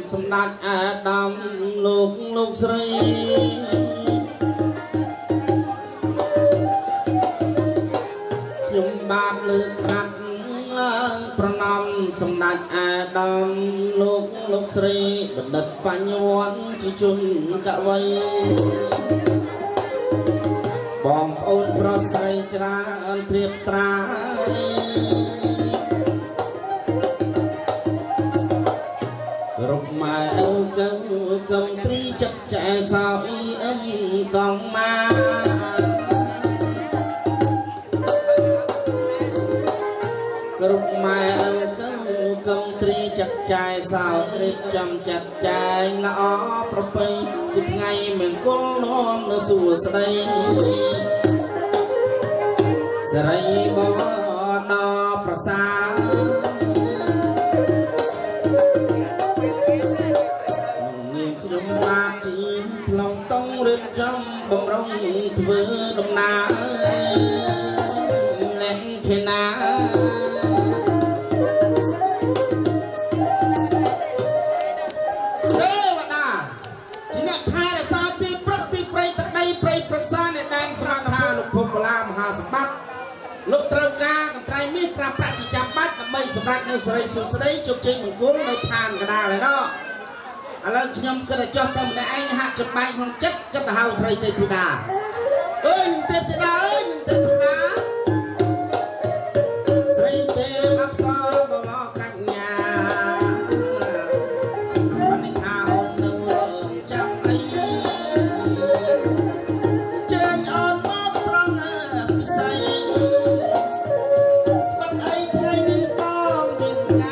សម្ដេចអាដាមលោកស្រីខ្ញុំបាទលើកកាត់ប្រណំសម្ដេចអាដាមលោកស្រីបណ្ឌិតបញ្ញវន្តជាជនកវីបងប្អូនប្រុសស្រីច្រើនត្រៀបត្រារុកម៉ែអូកំត្រីចិត្តចែសោអ៊ីអឹមកងម៉ារុកម៉ែអូកំត្រីចិត្តចែសោរៀបចំចាត់ចែងល្អប្រពៃគឺថ្ងៃមង្គលនាំនៅសួស្ដីសេរីបងដល់ប្រសារៀបចំបំរុងធ្វើដំណើរលេងខេណាទេវតាជាអ្នកថែរក្សាទីព្រឹកទីព្រៃទឹកដីព្រៃប្រឹក្សានៃដែនស្រាថាលោកភូមិឡាមហាសម្បត្តិលោកត្រូវការកន្ត្រៃមាសក្រាបប្រាក់ជាចាំបាច់ដើម្បីសម្រេចនៅសេរីសុខស្ដីជោគជ័យមង្គលនៅឋានកណ្ដាលហើយនោះឥឡូវខ្ញុំគិតតែចុះទៅម្នាក់ឯងហាក់ចបែកក្នុងចិត្តគិតទៅហៅស្រីទេពធីតាអើយទេពធីតាអើយទេពធីតាស្រីទេអប្សរបមកកញ្ញាបានថាអូននៅចាំអីជើញអូនមកស្រង់ពិសីបាត់អីថ្ងៃនេះបងវិញណា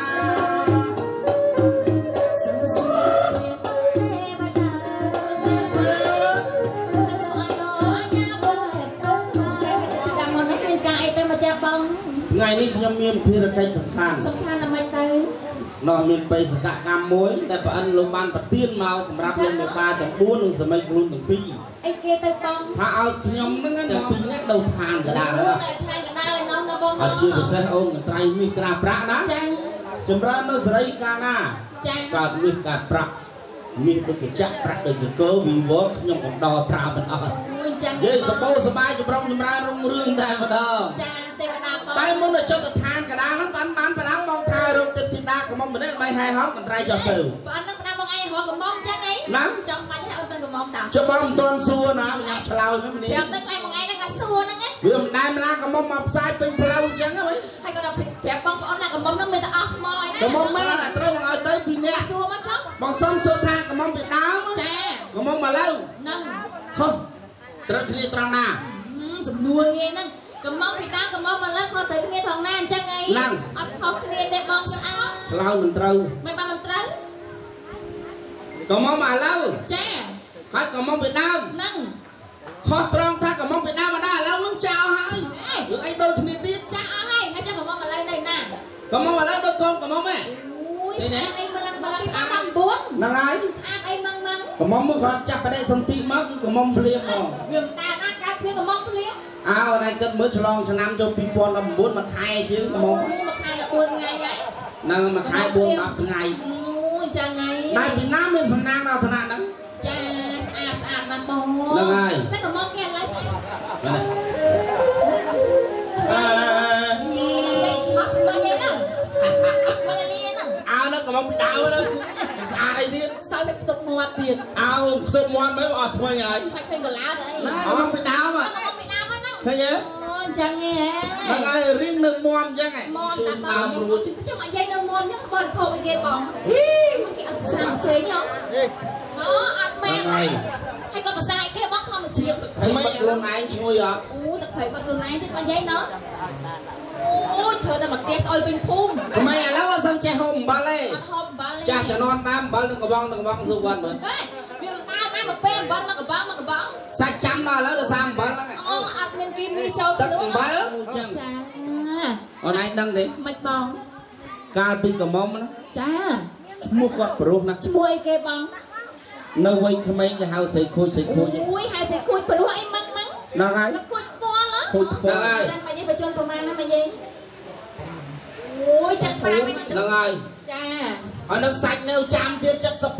ថ្ងៃនេះខ្ញុំមានភារកិច្ចសំខាន់ណាស់មិនទៅនោះមានបេសកកម្មមួយដែលប្រអិនលោកបានប្រទានមកសម្រាប់លោកមេបាទាំង4និងសមីខ្លួនទាំង2អីគេទៅតំថាឲ្យខ្ញុំហ្នឹងទាំង2នាក់ដូរឋានកដាលណាឋានកដាលឯនោះណាបងអត់ជាពិសេសអូនកន្ត្រៃមាសក្រាបប្រាក់ណាចាចម្រើននៅសេរីកាលណាចាកើតមាសកើតប្រាក់មាសដូចកញ្ចក់ប្រាក់ដូចកកវីវ៉ខ្ញុំកំដរប្រើមិនអស់មួយចឹងយេសបោសបាយចម្រុងចម្រើនរុងរឿងតែម្ដងចាទេវតាបងតែមុនទៅចុះទៅឋានកដាលហ្នឹងបានប្រដៅមកថារកទេពធីតាកំមុំម្នាក់មិនហែហោកន្ត្រៃចុះទៅបងហ្នឹងប្រដៅមកឯងរកកំមុំចឹងអីណាចង់បាច់ឲ្យអូនទៅកំមុំតាចុះបងមិនទាន់សួរណាម្នាក់ឆ្លើយហ្នឹងនេះប្រាប់ទឹកឯងមួយថ្ងៃហ្នឹងក៏សួរហ្នឹងវាមិនដែលម្ល៉េះកំមុំមកផ្សាយពេញផ្លូវចឹងហ៎ហើយក៏ដល់ប្រាប់បងប្អូនណាកំមុំហ្នឹងមានតែអស់ថ្មឯណាកំមុំមែនត្រូវមកឲ្យទៅ2នាក់សួរមកចុះបងសុំសួរថាកំមុំពីដើមចាកំមុំមកលើហ្នឹងហ៎ត្រូវគ្នាត្រង់ណាសំនួរងាយហ្នឹងកំមុំពីដើមកំមុំមកលើខុសត្រូវគ្នាត្រង់ណាអញ្ចឹងអីអត់ខុសគ្នាទេបងស្អោឆ្លើយមិនត្រូវមិនបានមិនត្រូវកំមុំមកលើចាហើយកំមុំពីដើមហ្នឹងខុសត្រង់ថាកំមុំពីដើមមកដល់ឥឡូវនឹងចោលហើយរឿងអីដូចគ្នាទៀតចាអស់ហើយហើយចាំកំមុំមកលើនៅណាកំមុំមកលើដូចកូនកំមុំហ៎អូយស្អាតអីម្លឹងស្អាត19ហ្នឹងហើយស្អាតអីម៉ងកំមុំមកគាត់ចាប់បដិសន្ធិមកគឺកំមុំភ្លៀងហ្មងវាមិនតាណាកើតភ្លៀងកំមុំភ្លៀងអើណៃគិតមើលឆ្លងឆ្នាំចូល2019មួយខែជាងកំមុំមួយខែដល់4ថ្ងៃហើយហ្នឹងមួយខែ4 10ថ្ងៃអូចឹងហើយតែពីណាមានសំណាងដល់ឋានៈហ្នឹងចាស្អាតណាស់បងហ្នឹងហើយតែកំមុំគេឥឡូវស្អាតអត់មកទេណាមកលីហ្នឹងអើនៅកំមុំពីដើមហ្នឹងស្អាតអីទៀតសើចខ្ទប់មាត់ទៀតអើខ្ទប់មាត់មើលអត់ថ្មីហើយឃើញកលាតអីកំមុំពីដើមហ្នឹងឃើញទេអូអញ្ចឹងហ៎ហ្នឹងហើយរៀងនៅមាំអញ្ចឹងហ៎មាំតាមដើមរួចចង់ឲ្យយាយនៅមាំអញ្ចឹងបរិភោគអីគេបងគេអត់ស្រាំជើញហ៎អូអត់មែនហើយក៏ភាសាអីគេបងធម្មជាតិហើយមិនខ្លួនឯងឈ្ងុយអត់អូទឹកត្រីបាត់ខ្លួនឯងទៀតបងយាយណោះអូយធ្វើតែមកផ្ទះស្អុយពេញភូមិថ្មីឥឡូវអត់សូវចេះហូបអំបិលទេអត់ហូបអំបិលទេចាស់ជំនាន់តាមអំបិលនឹងកំបងស៊ូវ៉ាន់មើលហេវាតាមណាមកពេលអំបិលមកកំបងសាច់ចាំដល់ឥឡូវដោយសារអំបិលហ្នឹងអូអត់មានគីមីចូលខ្លួនទឹកអំបិលចាអូនឯងដឹងទេមិនបងកាលពីកំមុំណាចាឈ្មោះគាត់ប្រុសណាឈ្មោះអីគេបងនៅវ័យក្មេងគេហៅស្រីខូចអូយហៅស្រីខូចប្រុសអីម៉ឹងហ្នឹងហើយខូចពណ៌ហ៎ខូចពណ៌ហើយមកយាយបញ្ជនប្រមាណណាមកយាយអូយចាក់5ហ្នឹងហើយចាហើយនៅសាច់នៅចាំទៀត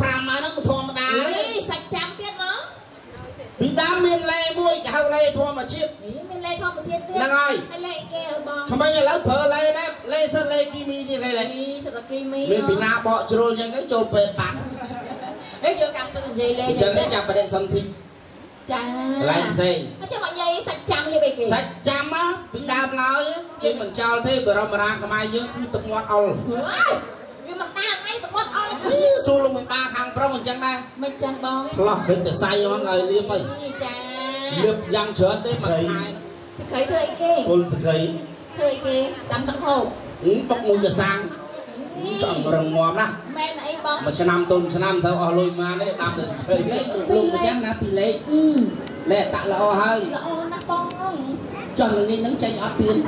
kỳ mi mình bị na bọ trôi nhưng cái trôi về bạc đấy vô cầm tôi dây lên chẳng cái chạm vào đây xong thì cha lại xe cho mọi dây sạch chăm đi bây kì sạch chăm á bị đạp nói nhưng mình trao thế bữa ra cầm ai chứ cứ tập ngọt ol nhưng mà ta ngay tập ngọt ol xu luôn 13 hàng pro mình chẳng đây mình chẳng bong lo khơi từ say cho mọi người liêm ơi liêm giang chớt đấy mà khơi thôi kì cô sẽ khơi thôi kì đâm tận hồ bóc mùi giờ sang chọn một rừng ngòm đó mẹ này bong mà năm tuần năm sao ở lùi mà đấy làm được khơi đấy luôn chắc là tỷ lệ lệ tạ là o hơi là o nó bong chọn là nên nắng tranh ở tiền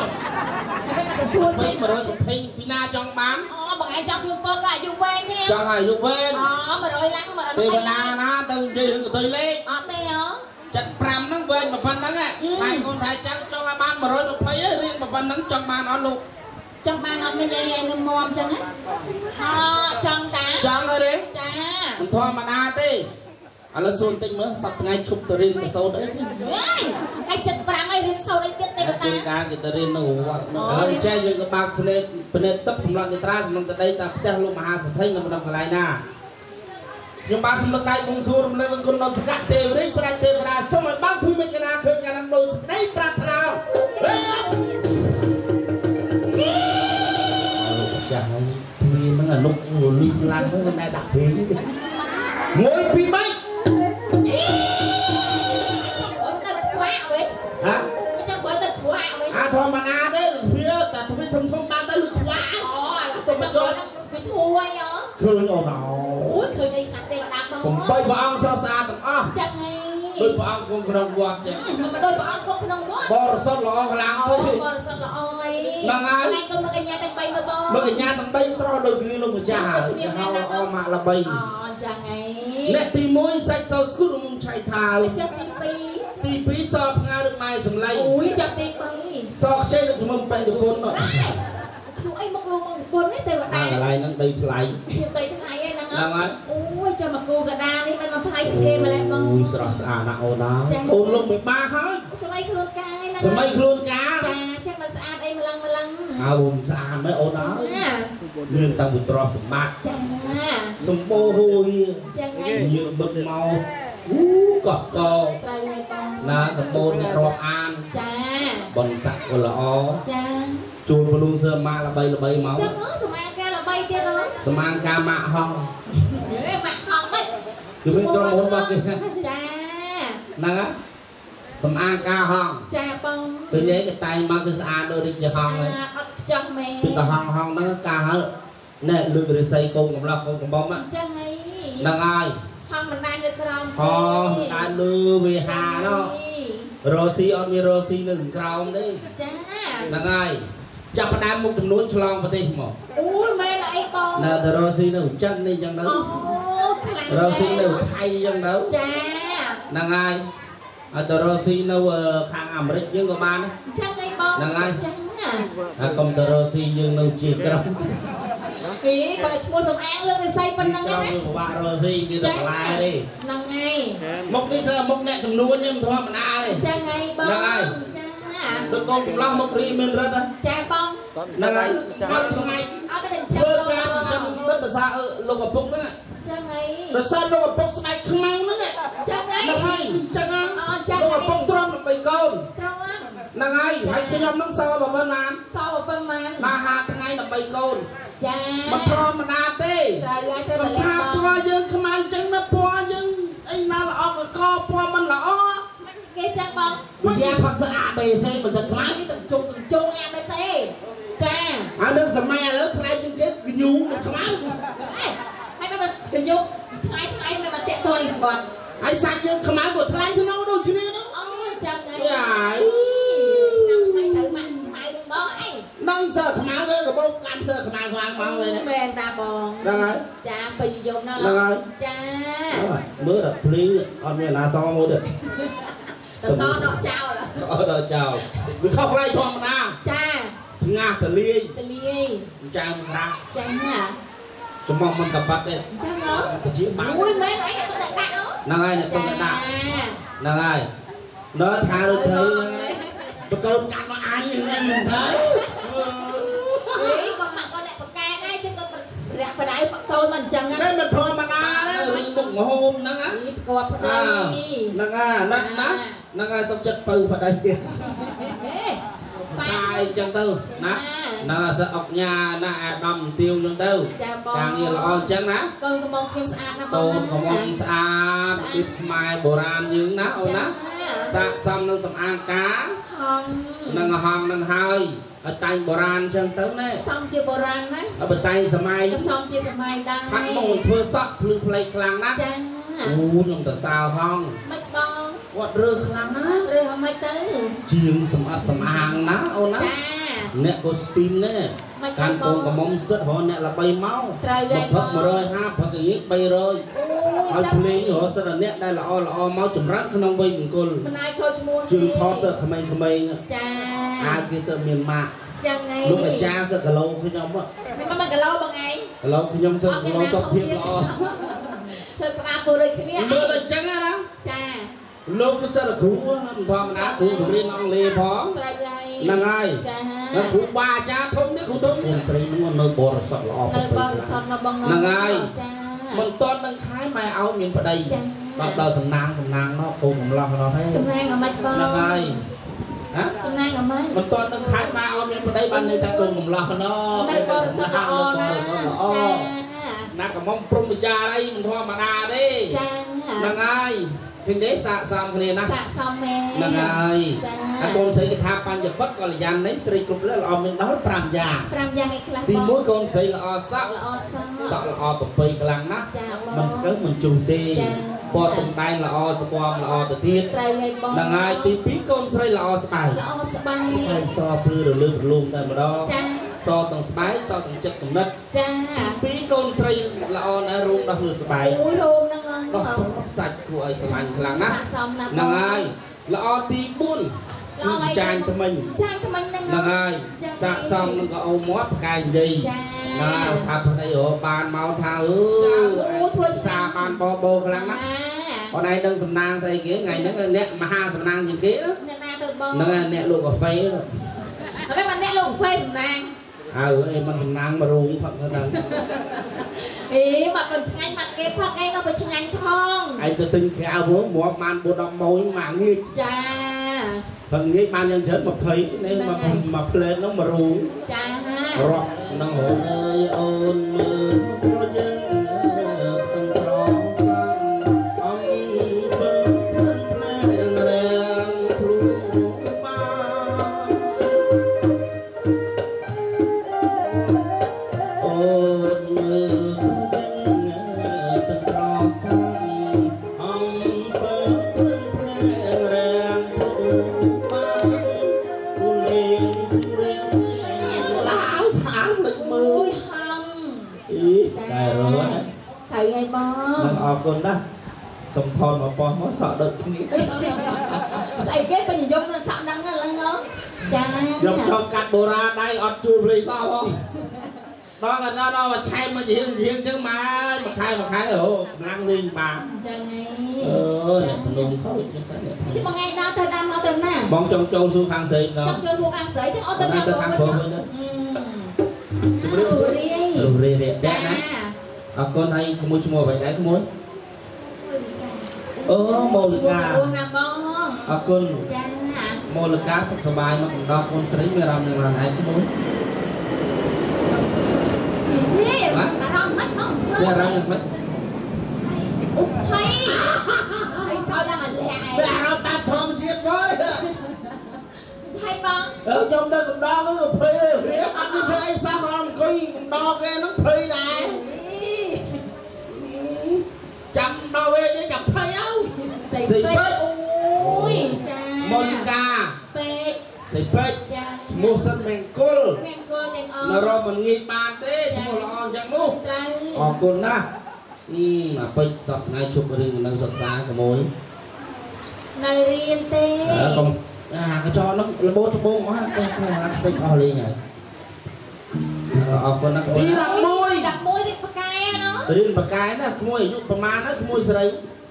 Hãy mà rồi pin pina trong bán bằng ai trong trường bơ cả dùng quen nha cho ngày dùng quen mà rồi lăng mà từ na nó từ gì của tôi lấy đây hả chặt pram nó quen mà phân nắng hai con thái trắng cho ba ban mà rồi nó thấy riêng mà phân nắng trong ban nó luôn trong ban nó mới dây ngâm mồm chân á trong tá trong rồi đấy cha mình thoa mà na tê là xuân tinh mới sắp ngay chụp từ riêng từ sâu đấy hay chặt pram hay riêng sâu đấy tiết tê ta cái từ riêng nó che những cái bạc phun tấp xung quanh cái tra xung quanh đây ta theo luôn mà hà sẽ thấy là một đồng lại na nhưng ba xung quanh đây bung sur nên con nó sẽ tê với sẽ tê ra xong rồi bác phui mình cái na khơi cái năng đồ đấy pra thao chẳng thì nó là lúc liên lan với bên đây đặt thế ngồi phi bay hả thôi mà na đấy phía ta tôi biết thông thông ba tới lực quá tôi mà cho bị thua nhá khơi ồn ào khơi đây hạt đây là đam không cùng bay vào ông sao xa tầm ó chắc ngay đôi vào ông cũng không qua mà đôi vào ông cũng không qua bò sót lọ làm thôi bò sót lọ ơi bằng ai ngay tôi mà cái nhà đang bay mà bò mà cái nhà đang bay sao đôi khi luôn mà chả hao mà là bay chẳng ngay nè tìm mối sạch sau suốt mông chạy thào chắc tí phí sọp nga được mai sầm lay ui chắc tí phí sọp xe được mông bay được con rồi chú ấy một con ấy tây à lại nó đây lại tây thứ hai ấy nè ui cho mà cô gà đa đi mà phải thì game mà lại bông ui sọp à nào đó ôn luôn 13 hết sao mấy luôn cái nè sao mấy luôn cá chắc mà sao đây mà lăng à ôn sao mấy ôn đó lương tao bị trò sụp bạc sụp bô hôi nhiều bực màu cọt co là sụp bô nhẹ rọp an bần sặc của lọ chùi vào luôn sơ ma là bay máu chắc nó sầm ca là bay kia đó sầm ca mạ hong mạ hong ấy cứ biết cho muốn bao kìa cha nè sầm ca hong cha bông tôi lấy cái tay mang cái xa đôi đi chơi hong này trong mẹ cái hong nó ca hết nè lừa người xây công cầm lọc công bom á chân ấy là ai hong mình đang được không hong ta lừa về hà đó Rosie on me Rosie đừng cào đấy cha là ai chặt đám một tấm núi chlong vào đây mà ui mẹ lại bông nè từ Rosie nó chân đi chân đấu Rosie nó thay chân đấu cha là ai từ Rosie nó khang Americ dương của ban chân đây bông là ai cha còn từ Rosie dương nó chỉ còng ý còn lại mua sắm ăn luôn thì xây bên năng ấy bà Rosie như là lại đi năng ngay một cái sơ một nẹt tấm núi nhưng thôi mà na đi cha ngay bông được con cũng lắm một ri mình rất đấy cha bông này con không ai cái đèn chân chân rất là xa lông ở bụng đó cha ngay rồi sao lông ở bụng này không mang nữa này cha ngay này chân á lông ở bụng tròn là bầy con này hãy cho nhóm nó sau vào bên màn mà hạt ngay là bầy con mà thò mà na tê mà tha po dương không ăn chân nó po dương anh nào là ốc là co po mình là ó cái trang bông bây giờ phát sẽ ABC mình thật lắm từng chung ABC cha được sầm mè lớn thay trên cái nhu thật lắm hay nó cái nhu thay mà tẹt thôi còn ai sạch nhưng không ăn của thay thì nó đâu chứ nữa chẳng ngay mày tự mày đừng bó ấy nâng sợ không ăn cái bông ăn sợ không ăn hoàng màu này mẹ anh ta bòn đang ấy cha bây giờ dùng nó là cha mới là please on me là sao mua được so nó chào là so đó chào vì không lại thong nào cha nga tờ ly cha ra cha hả chúng mong mình tập bắt đây cha nó chỉ bán ui mấy nãy là con đại đạo năng ai là con đại đạo năng ai nó thà được thấy một câu chặt nó ai nhưng em mình thấy con mặt con lại con ca đây chứ con bà đại tôi mình chẳng á đây mình thôi mà na đấy mình bụng hôm nắng á còn bà đại nắng á nắng á xong chất từ vào đây sai chân tư nè nè sợ ọc nhà nè đầm tiêu chân tư càng nhiều là on chân ná con có mong khiêm sạch nè tôn có mong sạch ít mai bồ ran những ná ôn ná sạch xong nâng sầm ăn cá nâng hòn nâng hơi ở tay bồ ran chân tư nè xong chưa bồ ran nè ở bên tay sầm mai xong chưa sầm mai đang phát mông thưa sọt lư play khlang ná nông tờ sao không mấy con quạt rơ khlang ná rơ không mấy tới chiêng sầm ăn ná ôn ná nè costume nè càng con có mong rất họ nè là bay máu thật mà rồi ha thật cái bay rồi ở plei họ sẽ là nè đây là o máu chấm rác không nông bay mình côn chừng thọ sợ khăm mây ai kia sợ miền mạc lúc mà cha sợ cả lâu khi nhom á mà cả lâu bằng ngày cả lâu khi nhom sợ cả lâu sắp thiệt lo thật là bồ đây kia mưa là trắng á đó cha lúc cái sợ là khú thọ mà đá khú của riêng ông lê phóng là ngay nó khú ba cha thông đấy khú thông đấy sấy nó nơi bò sọt lọ là ngay mình toàn đang khai mai áo miền vào đây bắt đầu sầm nang nó cùng lo nó thấy sầm nang ở mấy con là ngay hả sầm nang ở mấy mình toàn đang khai mai áo miền vào đây ban này ta cùng lo nó mấy con sọt lọ nè nè cả mong prom cha đây mình thoa mà đà đi là ngay thì đấy xạ xong cái này nè xạ xong nè là ngay con xây cái tháp ban giật bất gọi là dàn đấy xây cục là ở mình đó pram giang cái thì mỗi con xây là o sắc là o bập bì cái lăng nát mình sớm mình trùng tê bò tùng tay là o squam là o tự tiết là ngay thì bí con xây là o spy so plư rồi lương luôn đây mà đó so tầng spy so tầng chất tầng đất bí con xây là o đã rung đó lừa spy nó sạch của ấy sạch lăng nát là ngay là o tí buôn chàng của mình là ngay sạ xong nó có ôm mót cái gì là thập này ở bàn mau thao xa bàn bò lăng nát ở đây đang sầm nang xây kia ngày nó nè mà ha sầm nang như kia nó nè luộc cà phê rồi mấy bạn nè luộc cà phê sầm nang em mình sầm nang mà ruộng phật nó đang ý mà còn ngay mặt cái phật ngay nó phải ngay thong ai tự tin khao bố một màn bố đâm môi mà như cha phần nghĩ ban nhân chết một thấy nên mà lên nó mà ruộng cha rock nó ơi ôn con đó sòng thòn mà bò nó sợ được cái xây kết bây giờ giống nó sợ đắng là nó cha giống cho cắt bồ ra đây ọt chùi vì sao không đó là nó mà chay mà riêng chứ mà khai ở năng lên bà luôn thôi chứ mà ngày nào thời năm ở tuần nè bóng trong châu xuống hàng sấy đó trong châu xuống hàng sấy chứ ở tuần nào cũng không rồi đi chết đấy con thấy không mua mua vậy đấy không muốn mô lực ca con mô lực cá sắp sửa bài mà cũng đo con sấy mê rằm này là này cái muốn mê rằm được mấy hay sao là mình lẹ rằm ta thơm chiết với hay băng trong đây cũng đo cái cà phê ăn như thế sao mà làm coi cũng đo cái nó phê này chăm đo về để gặp phê áo xì bết ôi cha Monica xì bết mua sân mèn côn nó rồi mình nghĩ bàn thế mua lọ chẳng mua côn đó mà phê sọt này chụp rừng đang sọt xa của mối này riêng tê còn cái cho nó là bố quá cái tích o đi nhỉ con nó đi đặt môi đi bạc cay nó đi bạc cay nó môi dụประมาณ nó môi sấy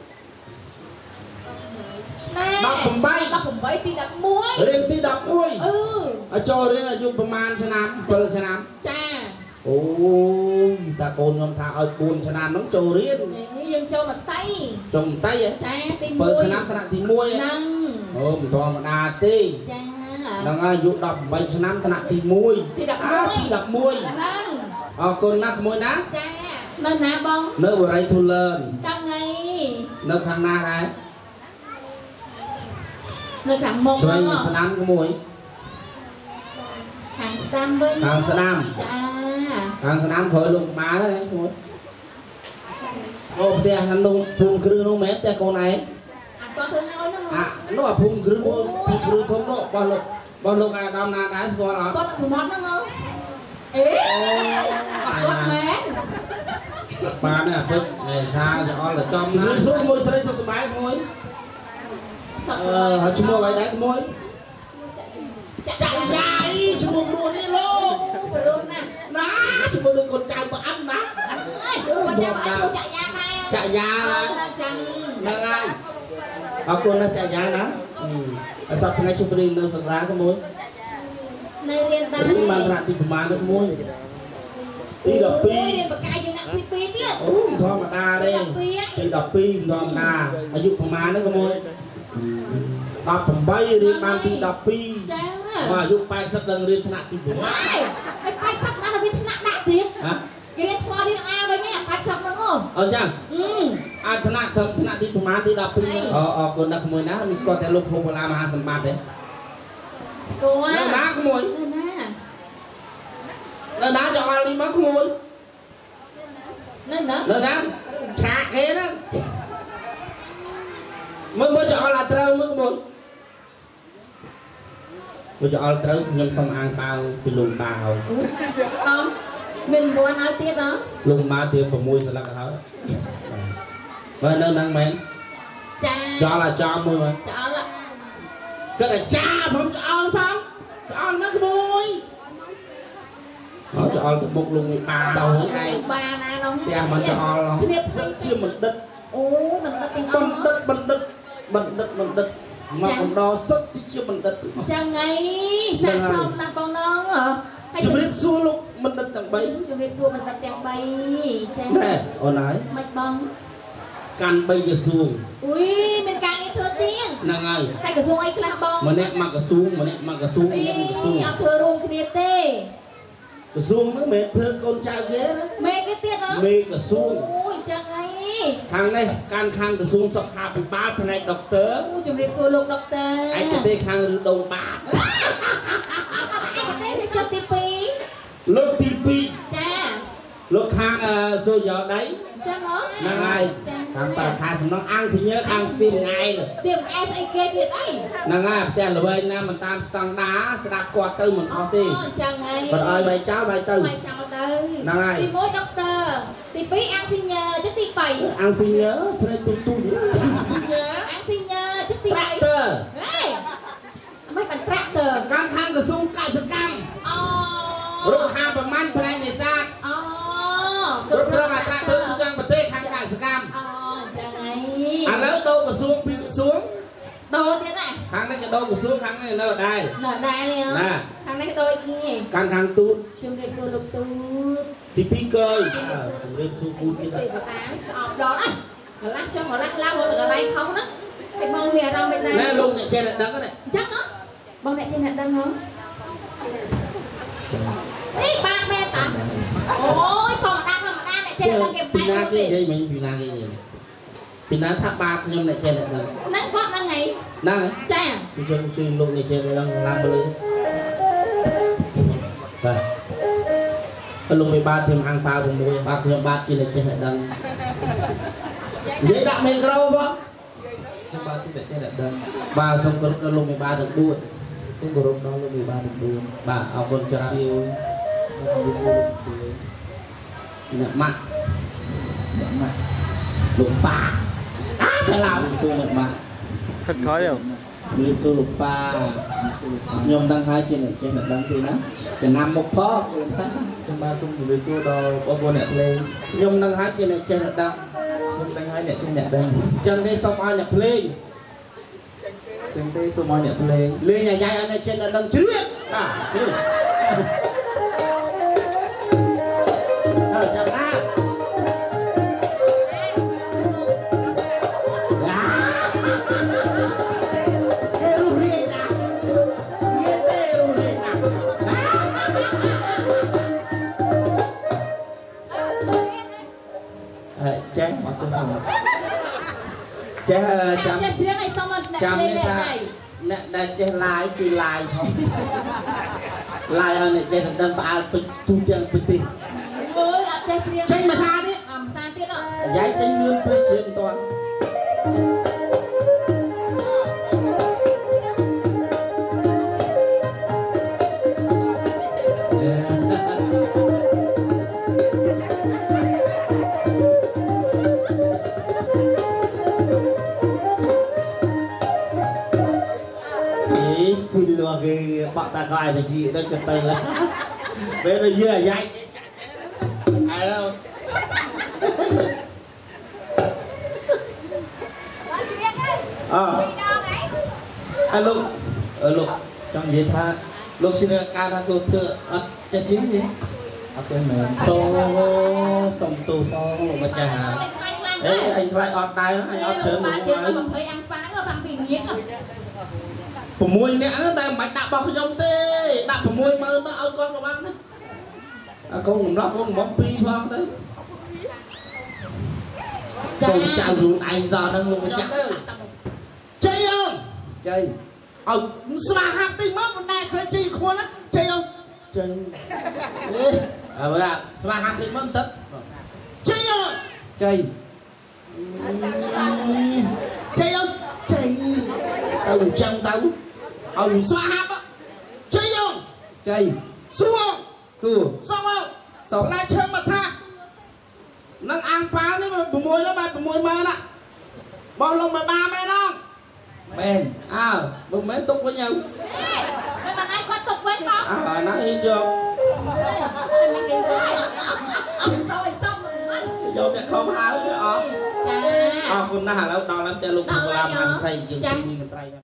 đọc cùng bay đi đặt môi đi đặt môi cho đến là dụประมาณ ឆ្នាំ 7 ឆ្នាំ cha អូតាកូនខ្ញុំថាឲ្យ4ឆ្នាំហ្នឹងចូលរៀនយើងចូលមកតៃចូលតៃចាទី1 7ឆ្នាំថ្នាក់ទី1ហ្នឹងអូមិនធម្មតាទេចាហ្នឹងហើយអាយុ18ឆ្នាំថ្នាក់ទី1 ទី11 ហ្នឹងអរគុណណាស់ក្មួយណាចានៅណាបងនៅបរិយធូលឿនចាំថ្ងៃនៅខាងណាដែរនៅខាងមុខឆ្វេងស្ដាំក្មួយខាងស្ដាំវិញខាងស្ដាំចាខាងស្ដាំក្រោយលោកក្បាលហ្នឹងក្មួយអូផ្ទះខាងនោះភូមិគ្រឹះនោះមែនផ្ទះកូនឯងអត់ទៅហើយហ្នឹងនោះអាភូមិគ្រឹះមួយគ្រឹះធំនោះរបស់លោកអាដាមណាដែរស្គាល់អត់គាត់សមុទ្រហ្នឹងអេគាត់មែនបានណាពុកឯថាអល់តែចំណាសួរមួយស្រីសុខសប្បាយមួយហើយឈ្មោះអ្វីដែរមួយចាក់យ៉ាយឈ្មោះមួយនេះលោកព្រមណាណាឈ្មោះដូចកូនចៅប្រអិនណាកូនចៅប្រអិនចាក់យ៉ាដែរចាក់យ៉ាចឹងហ្នឹងហើយអរគុណណាស់ចាក់យ៉ាណាអសប្តាហ៍ថ្ងៃជប់រៀងនៅសិក្សាក៏មួយនៅរៀនបានបានថ្នាក់ទីប្រមាណទៅមួយទី12 រៀនបកាយយើងដាក់ទី2ទៀតអូធម្មតាទេទី12ធម្មតាអាយុប្រមាណហ្នឹងក៏មួយ18រៀនបានទី12 ចាមកអាយុ80ដល់រៀនថ្នាក់ទី6 ហើយ80បានរៀនថ្នាក់ដាក់ទៀតគេរៀនថ្មរៀនអាវិញ80ហ្នឹងអត់ចឹងអាចថ្នាក់ទីប្រមាណទី12អរគុណណាស់ក្មួយណាមានស្គាល់តែលោកគ្រូវេលាមហាសម្បត្តិទេស្គាល់នៅណាក្មួយនៅណាចង្អល់នេះមកក្មួយនៅណាឆាកគេណាមើលចង្អល់អាត្រូវមើលក្មួយមើលចង្អល់ត្រូវខ្ញុំសុំអាងប៉ាវពីលោកតាហើយតំមាន9ឲ្យទៀតហ៎លោកម៉ាទៀត6ស្លឹកហើយមើលនៅហ្នឹងមែនចាចោលអាចោលមួយមើលចោលគាត់តែចាខ្ញុំចោលសោះចោលណាក្មួយអត់ចោលទៅមុខលោកមួយប៉ាទៅហ្នឹងឯងបាណានោះទាំងមិនចោលគ្នាផ្សេងជាបណ្ឌិតអូបណ្ឌិតទាំងអស់បណ្ឌិតមកបណ្ដោសុទ្ធជាបណ្ឌិតចឹងហើយសាកសមណាស់បងណងហើយជំរាបសួរលោកបណ្ឌិតទាំង3 ជំរាបសួរបណ្ឌិតទាំង3ចឹងណែអូនហើយមិនបងកាន់3ក្រសួងអុយមានការងារធ្វើទៀតហ្នឹងហើយហើយក្រសួងអីខ្លះបងម្នាក់មកក្រសួងម្នាក់មកក្រសួងអត់ធ្វើរួមគ្នាទេក្រសួងហ្នឹងមិនធ្វើកូនចៅគេមេគេទៀតហ៎មេក្រសួងអូយចឹងហើយខាងនេះការខាងក្រសួងសុខាភិបាលផ្នែកដុកទ័រអូជំរាបសួរលោកដុកទ័រឯកទេសខាងឬដងបាតឯកទេសចុះទី 2លោកទី2 ចាលោកខាងសូយោដៃចឹងហ៎ហ្នឹងហើយខាងបរិខាសំណងអង្គសញ្ញាខាងស្ទៀមថ្ងៃស្ទៀមថ្ងៃស្អីគេទៀតអីហ្នឹងហើយផ្ទះល្វែងណាមិនតាមស្តង់ដាស្ដាប់គាត់ទៅមិនអស់ទេចឹងហើយគាត់ឲ្យបាយចោលបាយទៅបាយចោលទៅហ្នឹងហើយទី1ដុកទ័រទី2អង្គសញ្ញាចុះទី3 អង្គសញ្ញាព្រៃទូអង្គសញ្ញាចុះទី3ហេមិនបានត្រាក់ទ័រខាងក្រសួងកសិកម្មអូរុក្ខាប្រមាញ់ផ្នែកនេសាទអូគ្រប់គ្រងអត្រាទូទាំងប្រទេសខាងកសិកម្មអូចឹងហើយឥឡូវដូរក្រសួងពីក្រសួងដូរទៀតណាខាងនេះក៏ដូរក្រសួងខាងនេះនៅដែរណាខាងនេះដូរគេខាងទូតជំរាបសួរលោកទូតទី2កើជំរាបសួរគូទៀតតាស្អប់ដល់ណាកន្លះចុះកន្លះឡើងមកកន្លែងខុសណាហើយបងមានអារម្មណ៍មិនដែរណែលោកអ្នកចេះតែដឹងហ្នឹងអញ្ចឹងហ៎បងអ្នកចេះតែដឹងហ៎អេបាក់មែនតាអូយធម្មតាអ្នកចេះតែដឹងគេពីណាគេនិយាយមិញពីណាគេនិយាយពីណាថាបាខ្ញុំអ្នកចេះតែដឹងហ្នឹងគាត់ហ្នឹងហើយហ្នឹងចាខ្ញុំជួយលោកអ្នកចេះតែដឹងឡើងទៅលើបាទលោកមេបាខ្ញុំអាំងប៉ា6បាទខ្ញុំបាទជាអ្នកចេះតែដឹងនិយាយដាក់មីក្រូបងខ្ញុំបាទជាអ្នកចេះតែដឹងបាទសូមគោរពដល់លោកមេបាទាំង4សូមគោរពដល់លោកមេបាទាំង4បាទអរគុណច្រើនអ្នកម៉ាក់លោកប៉ាតែឡើងសួរអ្នកម៉ាក់ខិតខ້ອຍអើមានសួរលោកប៉ាខ្ញុំដឹងហើយជាអ្នកចេះអ្នកដឹងទេណាចំណាំមុខផងខ្ញុំបាទសូមជម្រាបសួរដល់បងប្អូនអ្នកភ្លេងខ្ញុំដឹងហើយជាអ្នកចេះអ្នកដឹងខ្ញុំដឹងហើយអ្នកចេះអ្នកដឹងចឹងទេសូមឲ្យអ្នកភ្លេងចឹងទេសូមឲ្យអ្នកភ្លេងលេងអាយ៉ាយឲ្យអ្នកចេះអ្នកដឹងជ្រាបបាទចាំណាចេះអត់ចាំចេះចាំចេះច្រៀងឲ្យសមអ្នកលេងហើយអ្នកដែលចេះឡាយគឺឡាយផងឡាយឲ្យអ្នកចេះដឹងផ្អើលពេញទូទាំងប្រទេសមើលអត់ចេះច្រៀងចេញភាសាទៀតភាសាទៀតអត់យាយចេញលឿនពេកច្រៀងមិនទាន់គេបាក់តាកែទៅជីដល់ទៅទៅពេលទៅយាយអាយហើយអត់ច្រៀងទេអលោកចង់និយាយថាលោកសិនការថាលោកធ្វើអត់ចេះច្រៀងទេអត់ចេះមែនតោសុំទូផងលោកម្ចាស់អេអញខ្លាចអត់ដែរអញអត់ជើងមកហើយ20អាំងប៉ាវតាំងពីញៀន 6នាក់តែមិនបាច់ដាក់របស់ខ្ញុំទេដាក់60000ទៅឲ្យគាត់ក៏បានដែរអាកូនកំឡោះកូនកំបង2ផងទៅចៅចៅខ្លួនឯងសោះហ្នឹងលោកម្ចាស់ជ័យអើជ័យឲ្យស្វាហាត់តិចមកមិនដែលស្រីជ័យខ្លួនណាជ័យអើជ័យអើបើស្វាហាត់តិចមកទៅជ័យអើជ័យជ័យអើជ័យទៅអញ្ចឹងទៅឲ្យស្វាហាប់ជ័យអើជ័យសួរសងឡាឈើមកថានឹងអាំងប៉ាវនេះ6នោះបែប60000ណាបោះលងមកបាមែនអងមែនអើបើមែនទុកវិញទៅមិនបានឯងគាត់ទុកវិញបងណាអីយកមិនគេទៅសុំយកអ្នកខំហៅអស់ចាអរគុណណាស់ឥឡូវដល់ហើយតែលោកគ្រូឡាមហាន់ថៃយើងមានកន្ត្រៃ